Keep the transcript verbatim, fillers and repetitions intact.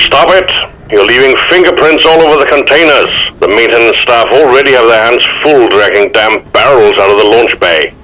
Stop it! You're leaving fingerprints all over the containers. The maintenance staff already have their hands full dragging damn barrels out of the launch bay.